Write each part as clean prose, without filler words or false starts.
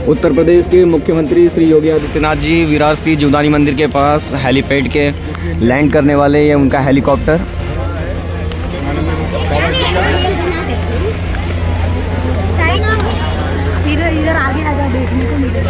उत्तर प्रदेश के मुख्यमंत्री श्री योगी आदित्यनाथ जी विरार स्थित जीवदानी मंदिर के पास हेलीपैड के लैंड करने वाले। ये उनका हेलीकॉप्टर। इधर आगे आजा, देखने को मिलेगा।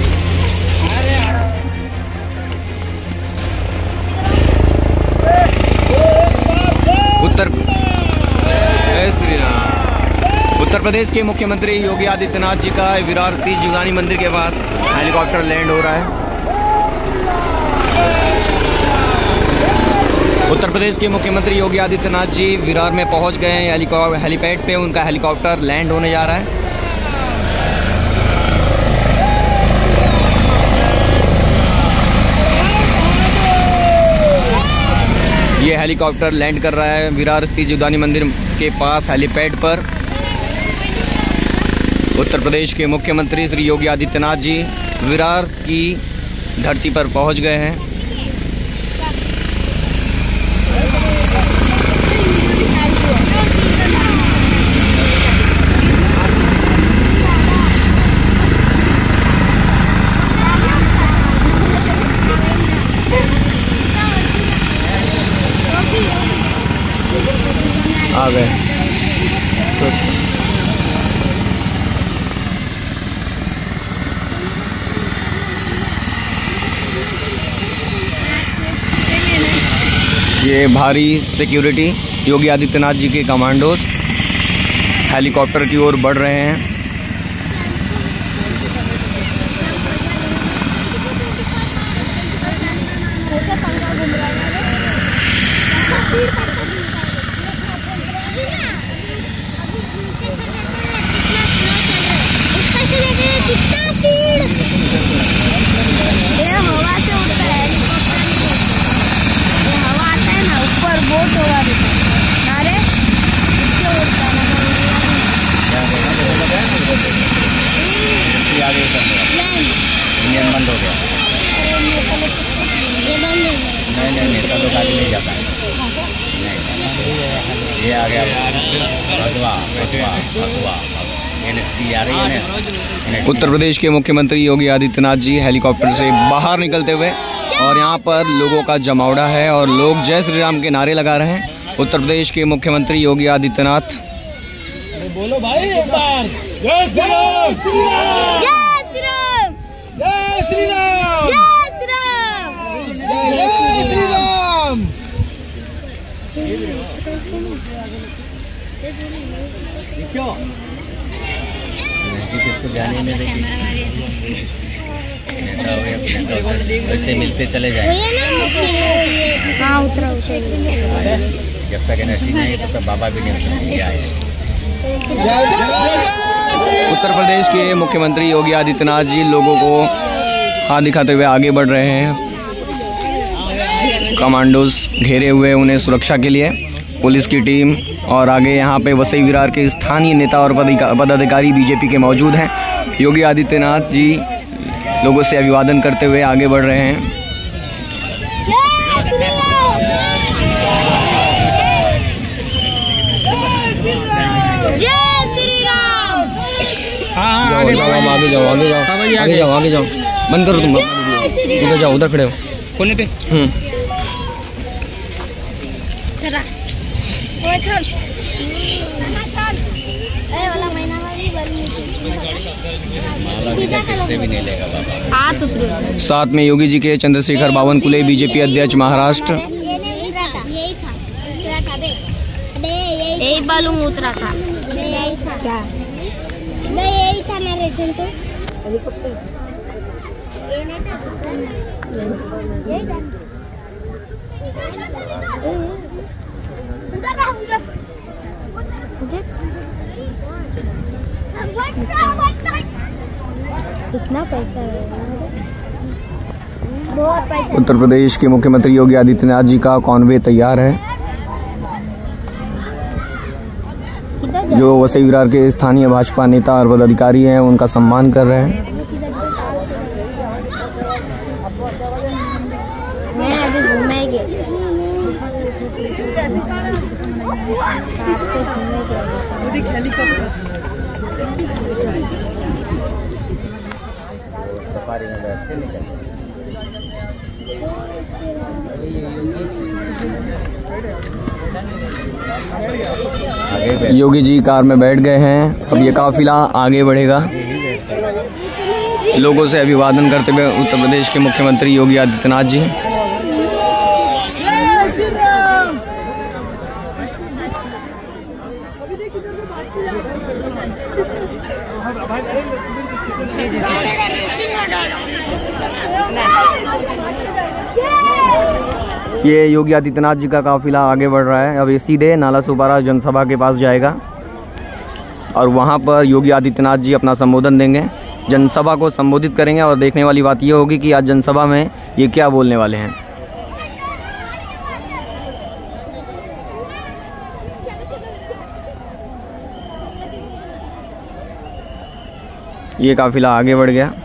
उत्तर प्रदेश के मुख्यमंत्री योगी आदित्यनाथ जी का विरार स्थित जीवदानी मंदिर के पास हेलीकॉप्टर लैंड हो रहा है। उत्तर प्रदेश के मुख्यमंत्री योगी आदित्यनाथ जी विरार में पहुंच गए हैं। हेलीपैड पे उनका हेलीकॉप्टर लैंड होने जा रहा है। ये हेलीकॉप्टर लैंड कर रहा है विरार स्थित जीवदानी मंदिर के पास हेलीपैड पर। उत्तर प्रदेश के मुख्यमंत्री श्री योगी आदित्यनाथ जी विरार की धरती पर पहुंच गए हैं। आ गए। ये भारी सिक्योरिटी योगी आदित्यनाथ जी के कमांडोज हेलीकॉप्टर की ओर बढ़ रहे हैं। इंजन बंद हो गया। नहीं तो गाड़ी नहीं जाता है। ये आ गया NSD आ रही है। उत्तर प्रदेश के मुख्यमंत्री योगी आदित्यनाथ जी हेलीकॉप्टर से बाहर निकलते हुए और यहाँ पर लोगों का जमावड़ा है और लोग जय श्री राम के नारे लगा रहे हैं। उत्तर प्रदेश के मुख्यमंत्री योगी आदित्यनाथ। बोलो भाई एक बार जय श्री राम, जय श्री राम, जय श्री राम, जय श्री राम, जय श्री राम। क्यों किसको जाने में देगी? वैसे मिलते चले जाए। हाँ उतरा। जब तक NSD नहीं तब तक बाबा भी नहीं उतरेंगे। उत्तर प्रदेश के मुख्यमंत्री योगी आदित्यनाथ जी लोगों को हाथ दिखाते हुए आगे बढ़ रहे हैं। कमांडोज घेरे हुए उन्हें सुरक्षा के लिए, पुलिस की टीम और आगे यहाँ पे वसई विरार के स्थानीय नेता और पदाधिकारी बीजेपी के मौजूद हैं। योगी आदित्यनाथ जी लोगों से अभिवादन करते हुए आगे बढ़ रहे हैं। आगे जाओ। बंद करो तुम। उधर जाओ, उधर खड़े हो कोने पे। चला भी नहीं लेगा बाबा। हाथ उतरो। साथ में योगी जी के चंद्रशेखर बावनकुले बीजेपी अध्यक्ष महाराष्ट्र। यही बालूम उतरा था। यही था ना रेशन तो कितना पैसा है? बहुत पैसा। उत्तर प्रदेश के मुख्यमंत्री योगी आदित्यनाथ जी का कॉन्वे तैयार है, जो वसई विरार के स्थानीय भाजपा नेता और पदाधिकारी हैं उनका सम्मान कर रहे हैं। मैं अभी घूमेंगे। सवारी में बैठ के निकल गए। योगी जी कार में बैठ गए हैं। अब ये काफिला आगे बढ़ेगा। लोगों से अभिवादन करते हुए उत्तर प्रदेश के मुख्यमंत्री योगी आदित्यनाथ जी। ये योगी आदित्यनाथ जी का काफिला आगे बढ़ रहा है। अब ये सीधे नाला सुपारा जनसभा के पास जाएगा और वहाँ पर योगी आदित्यनाथ जी अपना संबोधन देंगे, जनसभा को संबोधित करेंगे। और देखने वाली बात ये होगी कि आज जनसभा में ये क्या बोलने वाले हैं। ये काफिला आगे बढ़ गया।